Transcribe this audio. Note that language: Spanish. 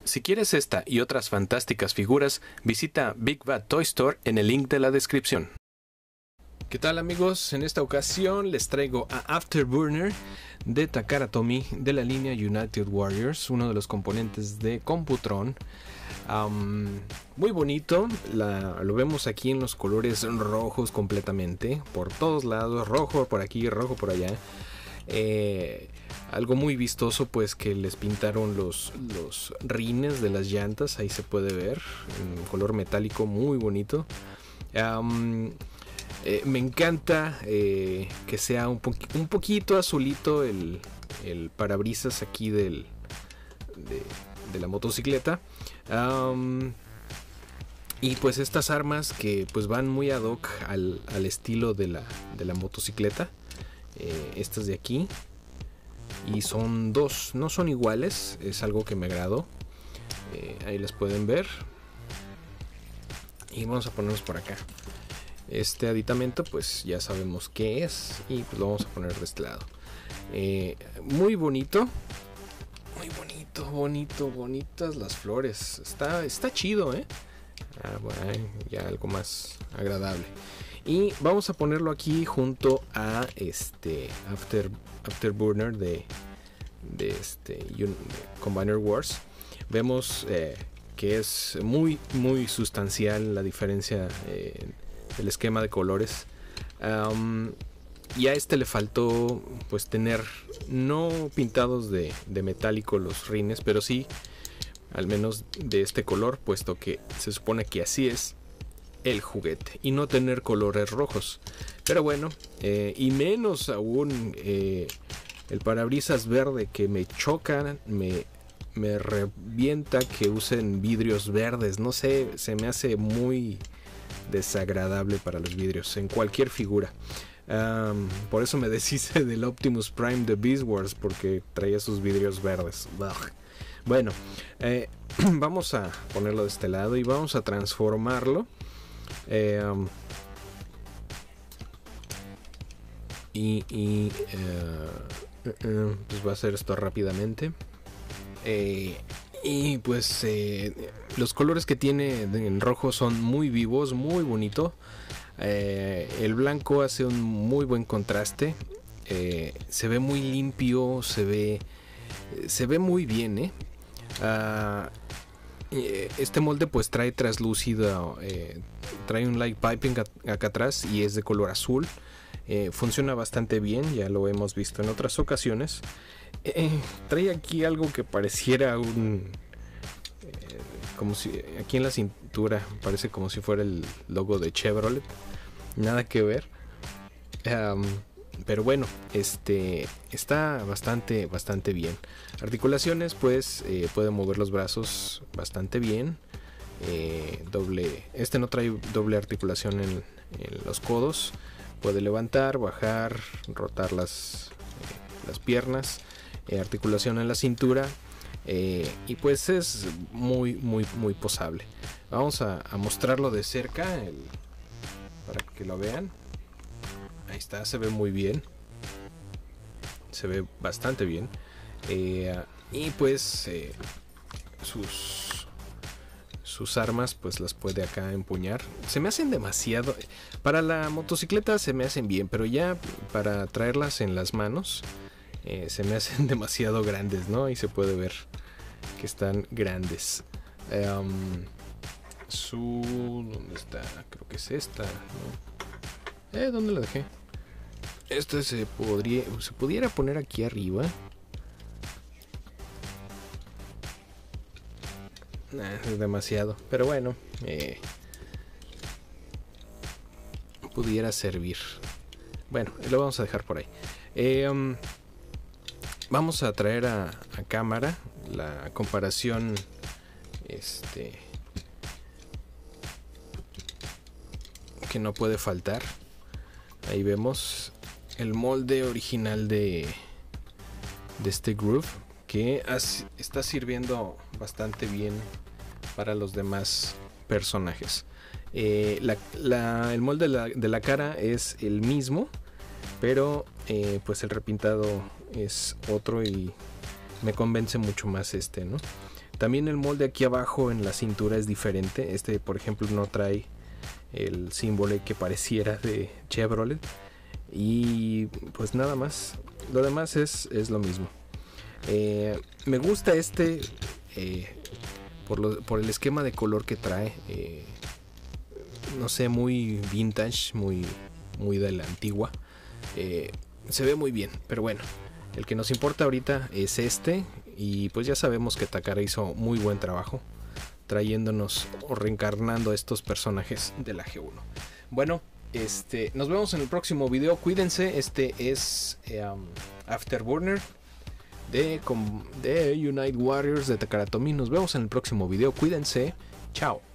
Si quieres esta y otras fantásticas figuras, visita Big Bad Toy Store en el link de la descripción. ¿Qué tal, amigos? En esta ocasión les traigo a Afterburner de Takara Tomy de la línea United Warriors, uno de los componentes de Computron. Muy bonito, lo vemos aquí en los colores rojos completamente, por todos lados, rojo por aquí, rojo por allá. Algo muy vistoso, pues, que les pintaron los rines de las llantas, ahí se puede ver, en color metálico, muy bonito. Me encanta que sea un poquito azulito el parabrisas aquí de la motocicleta. Y pues estas armas que pues van muy ad hoc al estilo de la motocicleta. Estas de aquí. Y son dos, no son iguales, es algo que me agradó. Ahí las pueden ver. Y vamos a ponerlos por acá. Este aditamento pues ya sabemos qué es y pues lo vamos a poner de este lado. Muy bonito. Muy bonito, bonitas las flores. Está chido, bueno, ya algo más agradable. Y vamos a ponerlo aquí junto a este Afterburner de Combiner Wars. Vemos que es muy sustancial la diferencia del esquema de colores. Y a este le faltó pues tener no pintados de metálico los rines, pero sí al menos de este color, puesto que se supone que así es el juguete, y no tener colores rojos. Pero bueno, y menos aún el parabrisas verde, que me choca, me revienta que usen vidrios verdes. No sé, se me hace muy desagradable para los vidrios en cualquier figura. Por eso me deshice del Optimus Prime de Beast Wars, porque traía sus vidrios verdes. Ugh. Bueno, vamos a ponerlo de este lado y vamos a transformarlo. Pues voy a hacer esto rápidamente. Y pues los colores que tiene en rojo son muy vivos, muy bonito. El blanco hace un muy buen contraste. Se ve muy limpio, se ve muy bien, este molde pues trae traslúcido, trae un light piping acá atrás y es de color azul. Funciona bastante bien, ya lo hemos visto en otras ocasiones. Trae aquí algo que pareciera como si aquí en la cintura parece como si fuera el logo de Chevrolet. Nada que ver. Pero bueno, está bastante bien. Articulaciones, pues puede mover los brazos bastante bien. No trae doble articulación en los codos. Puede levantar, bajar, rotar las piernas. Articulación en la cintura. Y pues es muy posable. Vamos a mostrarlo de cerca para que lo vean. Ahí está, se ve muy bien. Se ve bastante bien. Y pues sus armas pues las puede acá empuñar. Se me hacen demasiado. Para la motocicleta se me hacen bien, pero ya para traerlas en las manos se me hacen demasiado grandes, ¿no? Ahí se puede ver que están grandes. ¿Dónde está? Creo que es esta, ¿no? ¿Dónde la dejé? Este se pudiera poner aquí arriba. Es demasiado, pero bueno, pudiera servir. Bueno, lo vamos a dejar por ahí. Vamos a traer a cámara la comparación que no puede faltar. Ahí vemos el molde original de este Groove, que está sirviendo bastante bien para los demás personajes. El molde de la cara es el mismo, pero pues el repintado es otro y me convence mucho más ¿no? También el molde aquí abajo en la cintura es diferente. Este, por ejemplo, no trae el símbolo que pareciera de Chevrolet. Y pues nada más. Lo demás es lo mismo. Me gusta este por el esquema de color que trae. No sé, muy vintage, muy de la antigua. Se ve muy bien, pero bueno, el que nos importa ahorita es este. Y pues ya sabemos que Takara hizo muy buen trabajo trayéndonos o reencarnando a estos personajes de la G1. Bueno, nos vemos en el próximo video. Cuídense. Este es Afterburner de Unite Warriors de Takara Tomy. Nos vemos en el próximo video. Cuídense. Chao.